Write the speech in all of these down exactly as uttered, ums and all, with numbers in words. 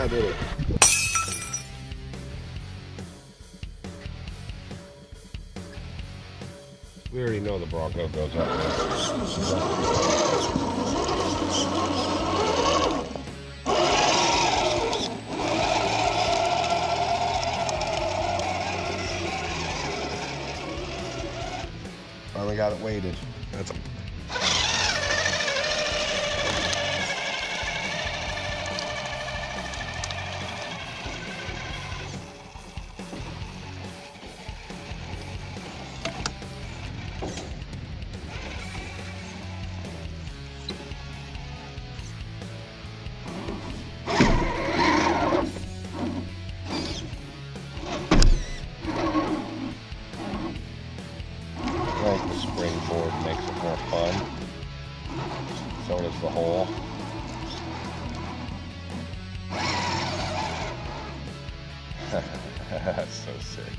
Yeah, I did it. We already know the Bronco goes up there. Finally got it weighted. That's a springboard makes it more fun. So does the hole. That's so sick.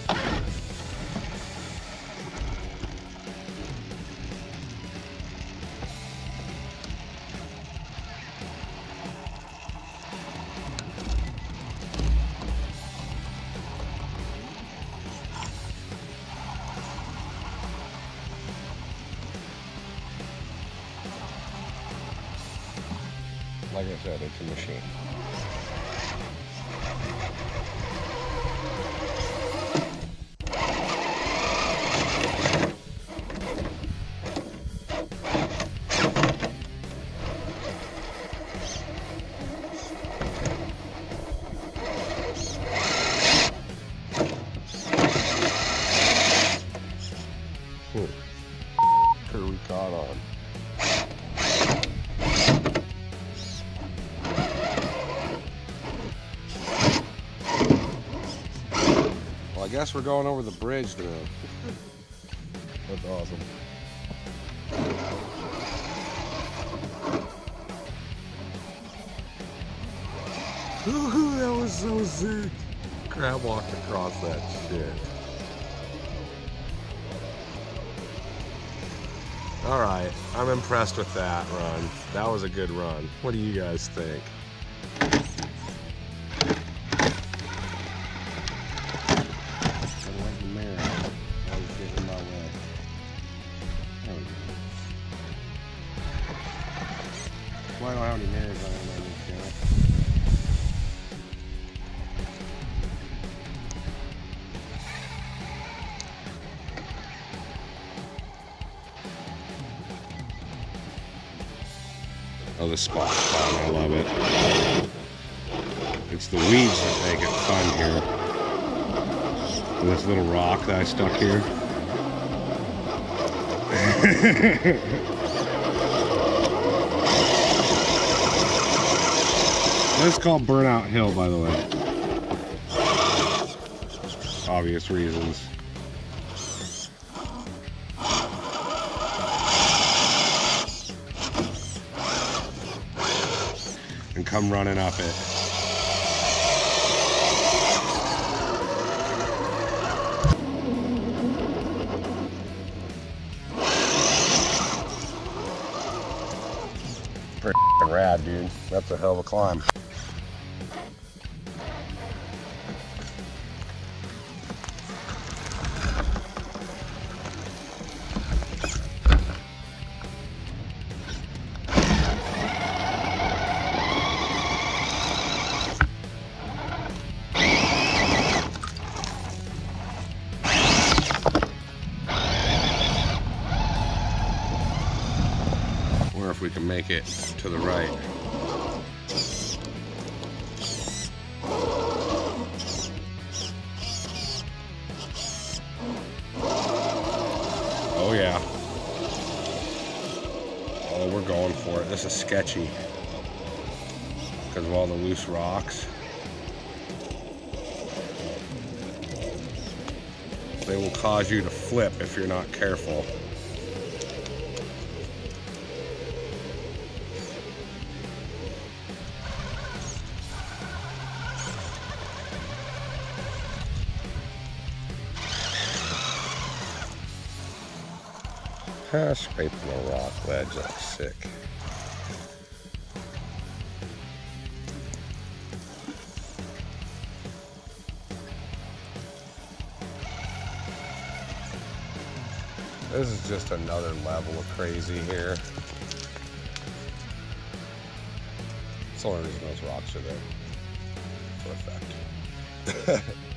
Like I said, it's a machine. Hmm. Who we caught on? I guess we're going over the bridge now. That's awesome. Ooh, that was so sick. Crab walked across that shit. All right, I'm impressed with that run. That was a good run. What do you guys think? Well, I don't have any mirrors on it, I need to. Oh, the spot fun, I love it. It's the weeds that make it fun here. This little rock that I stuck here. That's called Burnout Hill, by the way. Obvious reasons. And come running up it. Pretty rad, dude. That's a hell of a climb. Or if we can make it to the right. Oh yeah. Oh, we're going for it. This is sketchy because of all the loose rocks. They will cause you to flip if you're not careful. Ah, scraping the rock ledge, that's sick. This is just another level of crazy here. It's the only reason those rocks are there. For effect.